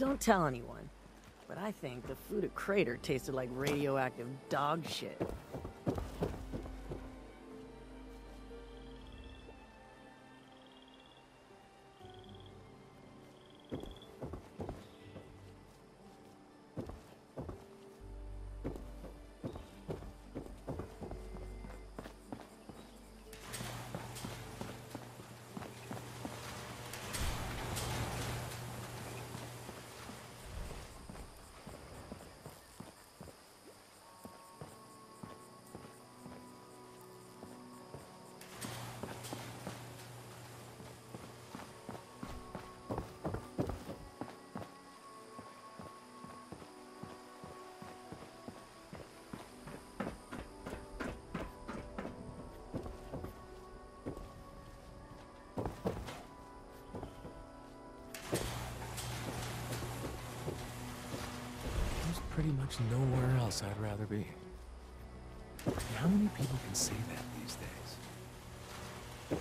Don't tell anyone, but I think the food at Crater tasted like radioactive dog shit. Pretty much nowhere else I'd rather be. How many people can say that these days?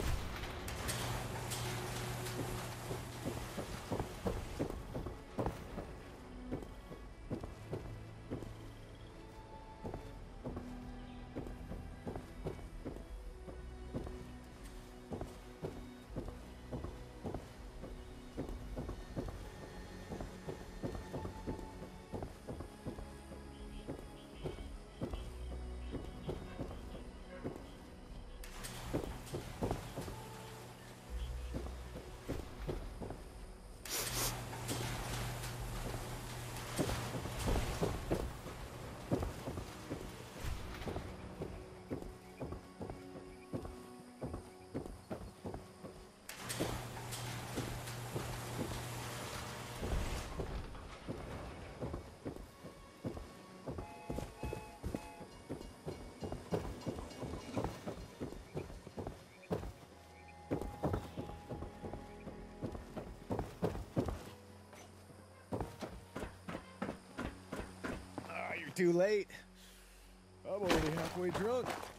Too late. I'm already halfway drunk.